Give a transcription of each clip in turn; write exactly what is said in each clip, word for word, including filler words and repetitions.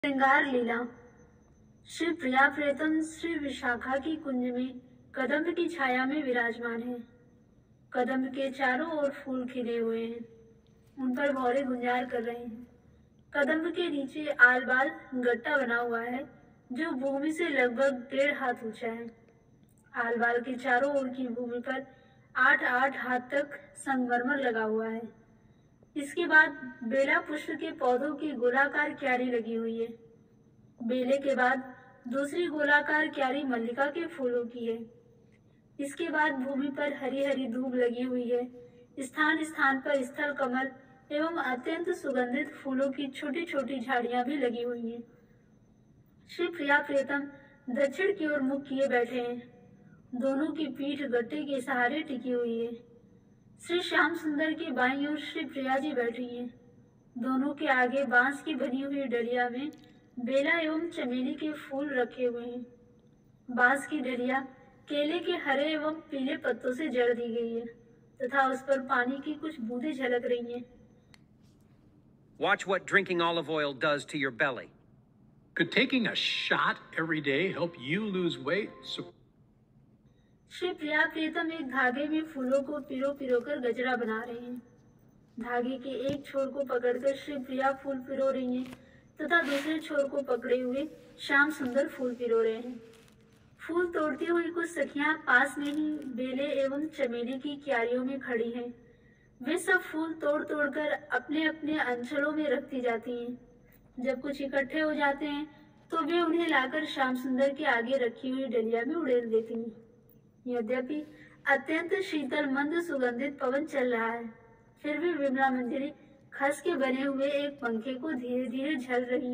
श्रृंगार लीला। श्री प्रिया प्रियतम श्री विशाखा की कुंज में कदम्ब की छाया में विराजमान है। कदम्ब के चारों ओर फूल खिले हुए हैं, उन पर भौरे गुंजार कर रहे हैं। कदम्ब के नीचे आल बाल गट्टा बना हुआ है जो भूमि से लगभग डेढ़ हाथ ऊंचा है। आल बाल के चारों ओर की भूमि पर आठ आठ हाथ तक संगमरमर लगा हुआ है। इसके बाद बेला पुष्प के पौधों की गोलाकार क्यारी लगी हुई है। बेले के बाद दूसरी गोलाकार क्यारी मल्लिका के फूलों की है। इसके बाद भूमि पर हरी हरी धूप लगी हुई है। स्थान स्थान पर स्थल कमल एवं अत्यंत सुगंधित फूलों की छोटी छोटी झाड़ियां भी लगी हुई हैं। श्री प्रिया प्रियतम दक्षिण की ओर मुख किए बैठे हैं। दोनों की पीठ गट्टे के सहारे टिकी हुई है। श्री श्याम सुंदर की बाईं ओर श्री प्रिया जी बैठी हैं। दोनों के आगे बांस की बनी हुई डलिया में बेला एवं चमेली के फूल रखे हुए हैं। बांस की डलिया केले के हरे एवं पीले पत्तों से जड़ दी गई है तथा उस पर पानी की कुछ बूंदें झलक रही हैं। Watch what drinking olive oil does to your belly. Could taking a shot every day help you lose weight? So Shri Priya प्रियतम एक धागे में फूलों को पिरो पिरो कर गजरा बना रहे हैं। धागे के एक छोर को पकड़कर श्री प्रिया फूल पिरो रही हैं तथा दूसरे छोर को पकड़े हुए श्याम सुंदर फूल पिरो रहे हैं। फूल तोड़ती हुई कुछ सखियां पास में ही बेले एवं चमेली की क्यारियों में खड़ी हैं। वे सब फूल तोड़ तोड़कर अपने अपने अंचलों में रखती जाती हैं। जब कुछ इकट्ठे हो जाते हैं तो वे उन्हें लाकर श्याम सुंदर के आगे रखी हुई डलिया में उड़ेल देती हैं। यद्यपि अत्यंत शीतल मंद सुगंधित पवन चल रहा है, फिर भी विमला मंजरी खस के बने हुए एक पंखे को धीरे धीरे झल रही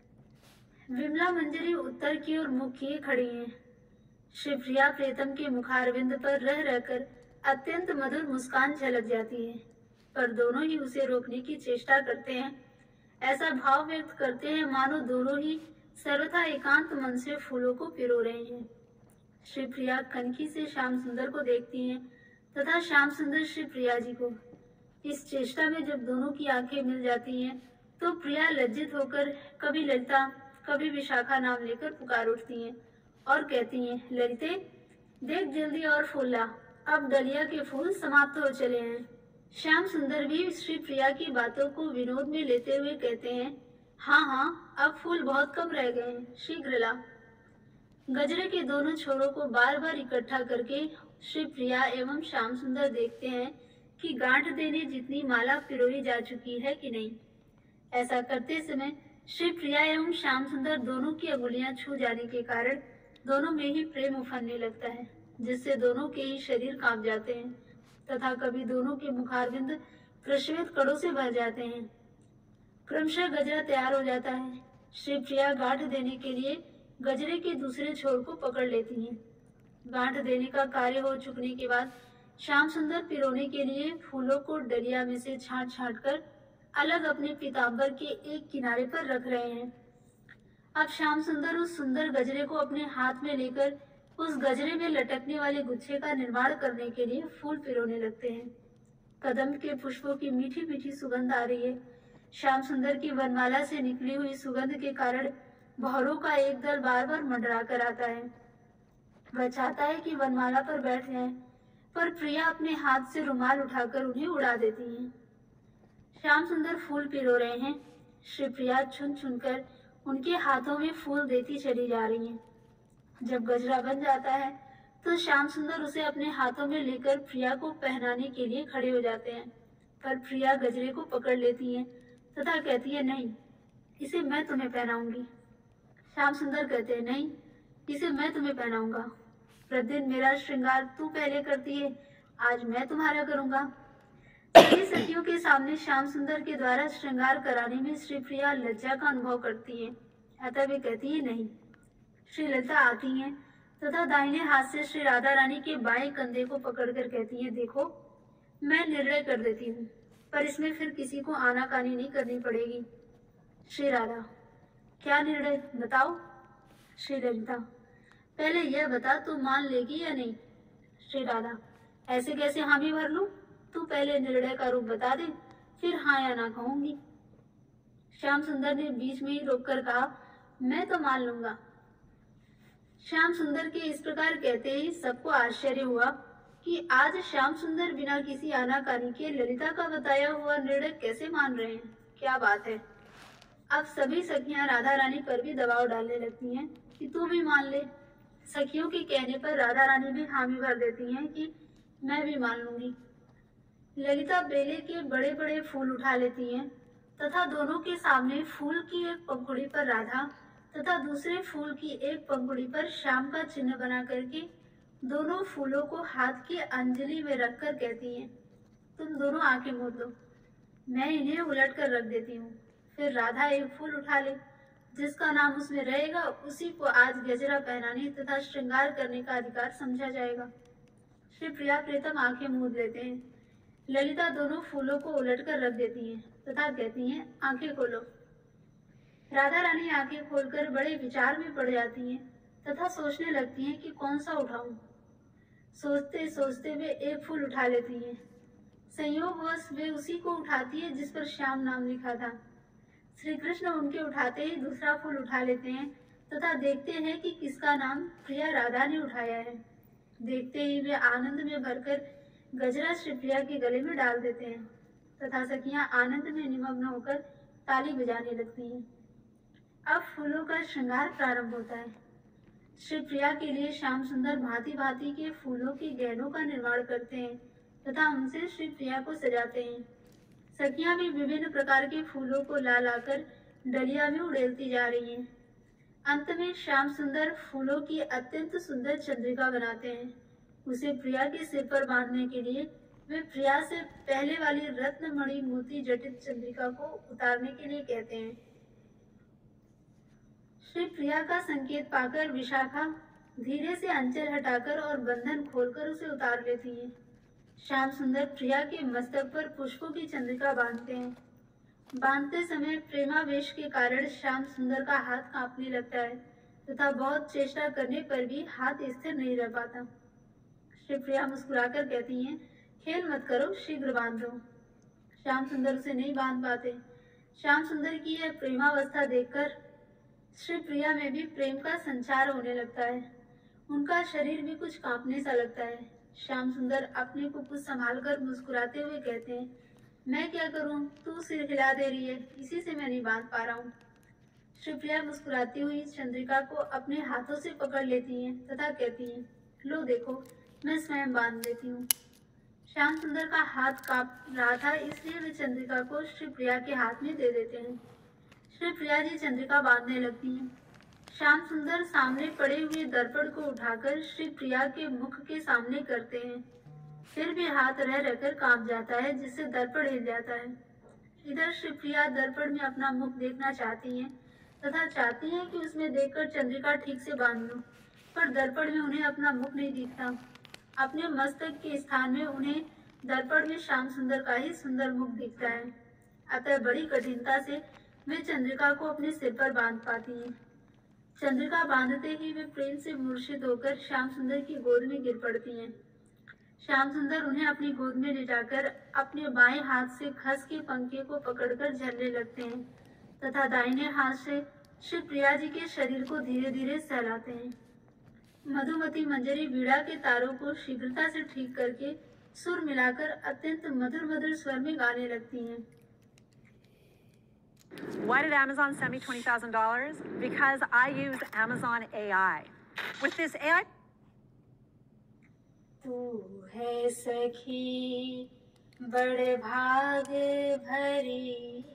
हैं। विमला मंजरी उत्तर की ओर मुख किए खड़ी हैं। श्री प्रिया प्रियतम के मुखारविंद पर रह रहकर अत्यंत मधुर मुस्कान झलक जाती है, पर दोनों ही उसे रोकने की चेष्टा करते हैं। ऐसा भाव व्यक्त करते हैं मानो दोनों ही सर्वथा एकांत मन से फूलों को पिरो रहे हैं। श्री प्रिया कनखी से श्याम सुंदर को देखती हैं तथा श्याम सुंदर श्री प्रिया जी को। इस चेष्टा में जब दोनों की आंखें मिल जाती हैं तो प्रिया लज्जित होकर कभी ललिता कभी विशाखा नाम लेकर पुकार उठती हैं और कहती हैं, ललिते देख जल्दी और फूल ला, अब डलिया के फूल समाप्त हो चले हैं। श्याम सुंदर भी श्री प्रिया की बातों को विनोद में लेते हुए कहते हैं, हाँ हाँ अब फूल बहुत कम रह गए हैं, शीघ्र ला। गजरे के दोनों छोरों को बार बार इकट्ठा करके श्री प्रिया एवं श्याम सुंदर देखते हैं कि गांठ देने जितनी माला पिरोई जा चुकी है कि नहीं। ऐसा करते समय श्री प्रिया एवं श्याम सुंदर दोनों की अंगुलियां छू जाने के कारण दोनों में ही प्रेम उफनने लगता है, जिससे दोनों के ही शरीर कांप जाते हैं तथा कभी दोनों के मुखारविंद प्रश्वेत कड़ों से भर जाते हैं। क्रमशः गजरा तैयार हो जाता है। श्री प्रिया गांठ देने के लिए गजरे के दूसरे छोर को पकड़ लेती हैं। गांठ देने का कार्य हो चुकने के बाद श्याम सुंदर पिरोने के लिए फूलों को डलिया में से छांट छांट कर अलग अपने पीताम्बर के एक किनारे पर रख रहे हैं। अब श्याम सुंदर उस सुंदर गजरे को अपने हाथ में लेकर उस गजरे में लटकने वाले गुच्छे का निर्माण करने के लिए फूल पिरोने लगते हैं। कदम्ब के पुष्पों की मीठी मीठी सुगंध आ रही है। श्याम सुंदर की वनमाला से निकली हुई सुगंध के कारण भौरों का एक दल बार बार मंडरा कर आता है। वह चाहता है कि वनमाला पर बैठ जाए, पर प्रिया अपने हाथ से रुमाल उठाकर उन्हें उड़ा देती है। श्याम सुंदर फूल पिरो रहे हैं। श्री प्रिया चुन चुनकर उनके हाथों में फूल देती चली जा रही हैं। जब गजरा बन जाता है तो श्याम सुंदर उसे अपने हाथों में लेकर प्रिया को पहनाने के लिए खड़े हो जाते हैं, पर प्रिया गजरे को पकड़ लेती है तथा कहती है, नहीं, इसे मैं तुम्हें पहनाऊंगी। श्याम सुंदर कहते हैं, नहीं, इसे मैं तुम्हें पहनाऊंगा। प्रतिदिन मेरा श्रृंगार तू पहले करती है, आज मैं तुम्हारा करूंगा। सभी सखियों के सामने श्याम सुंदर के द्वारा श्रृंगार कराने में श्री प्रिया लज्जा का अनुभव करती है, अतः वे कहती है, नहीं। श्री ललिता आती हैं तथा दाहिने हाथ से श्री राधा रानी के बाएं कंधे को पकड़कर कहती हैं, देखो मैं निर्णय कर देती हूँ, पर इसमें फिर किसी को आनाकानी नहीं करनी पड़ेगी। श्री राधा, क्या निर्णय बताओ। श्री ललिता, पहले यह बता तू मान लेगी या नहीं। श्री राधा, ऐसे कैसे हामी भर लूं, तू पहले निर्णय का रूप बता दे, फिर हाँ या ना कहूंगी। श्याम सुंदर ने बीच में ही रोककर कहा, मैं तो मान लूंगा। श्याम सुंदर के इस प्रकार कहते ही सबको आश्चर्य हुआ कि आज श्याम सुंदर बिना किसी आनाकानी के ललिता का बताया हुआ निर्णय कैसे मान रहे हैं। क्या बात है। अब सभी सखियां राधा रानी पर भी दबाव डालने लगती हैं कि तू भी मान ले। सखियों के कहने पर राधा रानी भी हामी भर देती हैं कि मैं भी मान लूंगी। ललिता बेले के बड़े बड़े फूल उठा लेती हैं तथा दोनों के सामने फूल की एक पंखुड़ी पर राधा तथा दूसरे फूल की एक पंखुड़ी पर श्याम का चिन्ह बना करके दोनों फूलों को हाथ की अंजलि में रखकर कहती हैं, तुम दोनों आंखें मूंद लो, मैं इन्हें उलट कर रख देती हूँ। फिर राधा एक फूल उठा ले, जिसका नाम उसमें रहेगा उसी को आज गजरा पहनाने तथा श्रृंगार करने का अधिकार समझा जाएगा। श्री प्रिया प्रीतम आंखें मूंद लेते हैं। ललिता दोनों फूलों को उलट कर रख देती हैं तथा कहती हैं, आंखें खोलो। राधा रानी आंखें खोलकर बड़े विचार में पड़ जाती हैं तथा सोचने लगती हैं कि कौन सा उठाऊं। सोचते सोचते वे एक फूल उठा लेती हैं। संयोगवश वे उसी को उठाती है जिस पर श्याम नाम लिखा था। श्री कृष्ण उनके उठाते ही दूसरा फूल उठा लेते हैं तथा देखते हैं कि किसका नाम प्रिया राधा ने उठाया है। देखते ही वे आनंद में भरकर गजरा श्री प्रिया के गले में डाल देते हैं तथा सखियां आनंद में निमग्न होकर ताली बजाने लगती हैं। अब फूलों का श्रृंगार प्रारंभ होता है। श्री प्रिया के लिए श्याम सुंदर भांति भांति के फूलों के गहनों का निर्माण करते हैं तथा उनसे श्री प्रिया को सजाते हैं। सखियां भी विभिन्न प्रकार के फूलों को ला लाकर डलिया में उड़ेलती जा रही हैं। अंत में श्याम सुंदर फूलों की अत्यंत सुंदर चंद्रिका बनाते हैं। उसे प्रिया के सिर पर बांधने के लिए वे प्रिया से पहले वाली रत्नमणि मोती जटित चंद्रिका को उतारने के लिए कहते हैं। श्री प्रिया का संकेत पाकर विशाखा धीरे से अंचल हटाकर और बंधन खोलकर उसे उतार लेती है। श्याम सुंदर प्रिया के मस्तक पर पुष्पों की चंद्रिका बांधते हैं। बांधते समय प्रेमावेश के कारण श्याम सुंदर का हाथ कांपने लगता है तथा बहुत चेष्टा करने पर भी हाथ स्थिर नहीं रह पाता। श्री प्रिया मुस्कुराकर कहती हैं, खेल मत करो, शीघ्र बांध दो। श्याम सुंदर उसे नहीं बांध पाते। श्याम सुंदर की यह प्रेमावस्था देखकर श्री प्रिया में भी प्रेम का संचार होने लगता है। उनका शरीर भी कुछ कांपने सा लगता है। श्याम सुंदर अपने को कुछ संभाल कर मुस्कुराते हुए कहते हैं, मैं क्या करूं, तू सिर हिला दे रही है, इसी से मैं नहीं बांध पा रहा हूँ। श्री प्रिया मुस्कुराती हुई चंद्रिका को अपने हाथों से पकड़ लेती हैं तथा कहती हैं, लो देखो, मैं स्वयं बांध देती हूँ। श्याम सुंदर का हाथ कांप रहा था, इसलिए वे चंद्रिका को श्री प्रिया के हाथ में दे देते हैं। श्री प्रिया जी चंद्रिका बांधने लगती हैं। श्याम सुंदर सामने पड़े हुए दर्पण को उठाकर श्री प्रिया के मुख के सामने करते हैं। फिर भी हाथ रह रहकर कांप जाता है, जिससे दर्पण हिल जाता है। इधर श्री प्रिया दर्पण में अपना मुख देखना चाहती हैं तथा चाहती हैं कि उसमें देखकर चंद्रिका ठीक से बांध लूं, पर दर्पण में उन्हें अपना मुख नहीं दिखता। अपने मस्तक के स्थान में उन्हें दर्पण में श्याम सुंदर का ही सुंदर मुख दिखता है। अतः बड़ी कठिनता से वे चंद्रिका को अपने सिर पर बांध पाती हैं। चंद्रिका बांधते ही वे प्रेम से मूर्छित होकर श्याम सुंदर की गोद में गिर पड़ती हैं। श्याम सुंदर उन्हें अपनी गोद में लिटाकर अपने बाएं हाथ से खस के पंखे को पकड़कर झलने लगते हैं तथा दाहिने हाथ से श्री प्रिया जी के शरीर को धीरे धीरे सहलाते हैं। मधुमती मंजरी वीणा के तारों को शीघ्रता से ठीक करके सुर मिलाकर अत्यंत मधुर मधुर स्वर में गाने लगती हैं। Why did Amazon send me twenty thousand dollars? Because I use Amazon A I. With this A I... तू है सखी बड़ भाग भरी,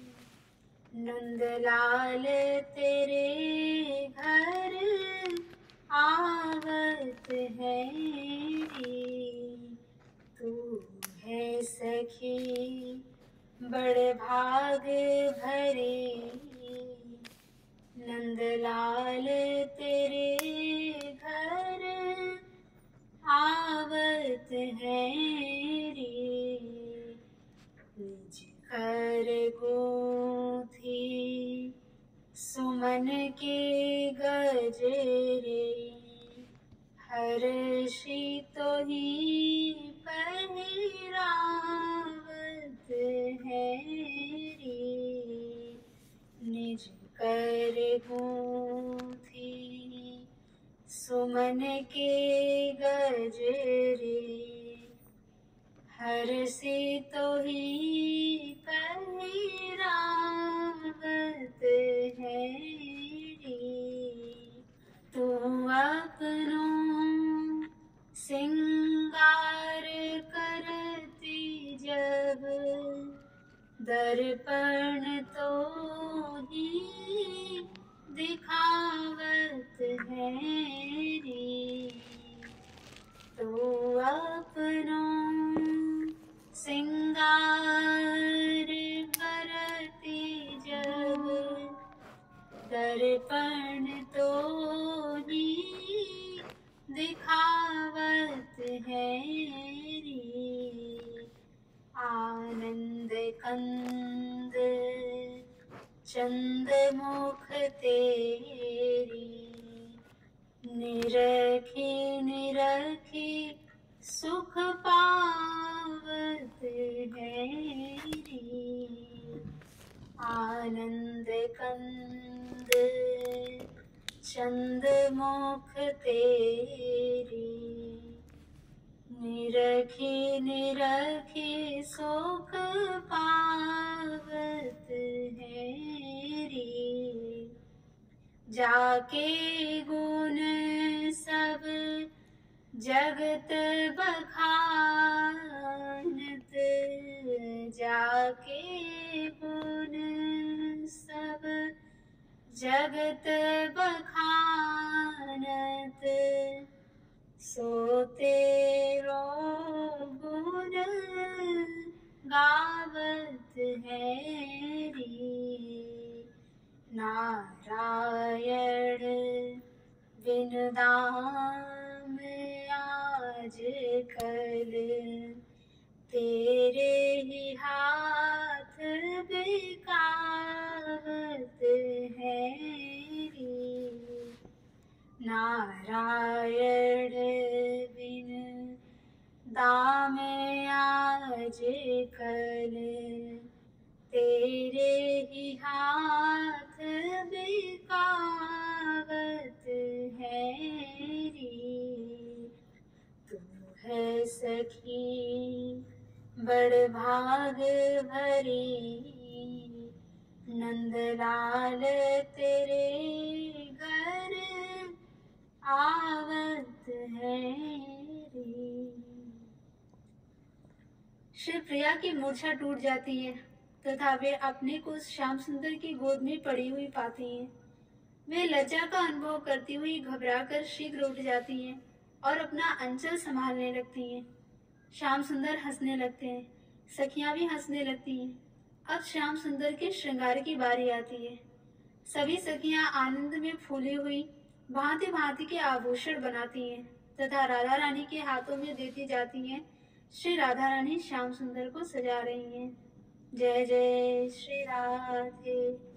नंदलाल तेरे घर आवत है री। तू है सखी बड़ भाग भरी, नंदलाल तेरे घर आवत है रे। निज कर गूंथी सुमन के गजरे, हर्षी तो ही पहरावत है रे। निज कर गूंथी सुमन के गजरे हर से तो ही पहिरावत है री। तू अपनों सिंगार करती जब दर्पण तो ही दिखावत है री। तू अपनों सिंगार करती जब दर्पण तो ही दिखावत है री। आनंद कंद चंद मुख तेरी निरखी निरखी सुख पावत है री। आनंद कंद चंद मुख तेरी निरखी निरखी सुख पावत है री। जाके गुण सब जगत बखानत जाके गुण सब जगत बखानत सो तेरो गुण गावत है री। नारायण बिन दाम आज कल तेरे ही हाथ बिकावत है री। नारायण बिन दाम आज कल तेरे ही हाथ बिकावत है री। तू है सखी बड़ भाग भरी नंदलाल तेरे घर आवत है री। श्री प्रिया की मूर्छा टूट जाती है तथा वे अपने को श्याम सुंदर की गोद में पड़ी हुई पाती हैं। वे लज्जा का अनुभव करती हुई घबराकर शीघ्र उठ जाती हैं और अपना अंचल संभालने लगती हैं। श्याम सुंदर हंसने लगते हैं, सखियां भी हंसने लगती हैं। अब श्याम सुंदर के श्रृंगार की बारी आती है। सभी सखियां आनंद में फूली हुई भांति भांति के आभूषण बनाती हैं तथा राधा रानी के हाथों में देती जाती हैं। श्री राधा रानी श्याम सुंदर को सजा रही हैं। जय जय श्री राधे।